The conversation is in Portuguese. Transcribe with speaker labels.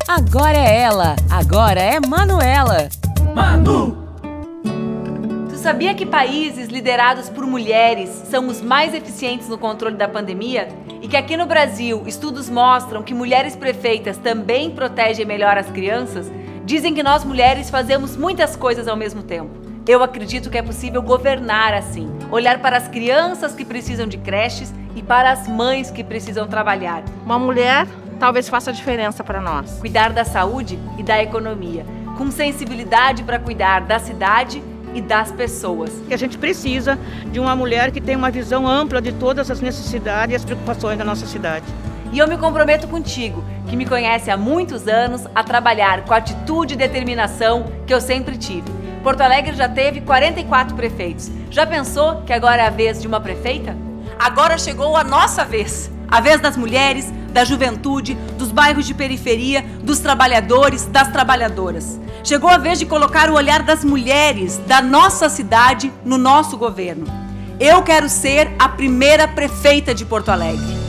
Speaker 1: Agora é ela, agora é Manuela.
Speaker 2: Manu!
Speaker 3: Tu sabia que países liderados por mulheres são os mais eficientes no controle da pandemia? E que aqui no Brasil, estudos mostram que mulheres prefeitas também protegem melhor as crianças? Dizem que nós mulheres fazemos muitas coisas ao mesmo tempo. Eu acredito que é possível governar assim, olhar para as crianças que precisam de creches e para as mães que precisam trabalhar.
Speaker 4: Uma mulher talvez faça diferença para nós.
Speaker 3: Cuidar da saúde e da economia, com sensibilidade para cuidar da cidade e das pessoas.
Speaker 4: Que a gente precisa de uma mulher que tenha uma visão ampla de todas as necessidades e as preocupações da nossa cidade.
Speaker 3: E eu me comprometo contigo, que me conhece há muitos anos, a trabalhar com a atitude e determinação que eu sempre tive. Porto Alegre já teve 44 prefeitos. Já pensou que agora é a vez de uma prefeita? Agora chegou a nossa vez. A vez das mulheres, da juventude, dos bairros de periferia, dos trabalhadores, das trabalhadoras. Chegou a vez de colocar o olhar das mulheres da nossa cidade no nosso governo. Eu quero ser a primeira prefeita de Porto Alegre.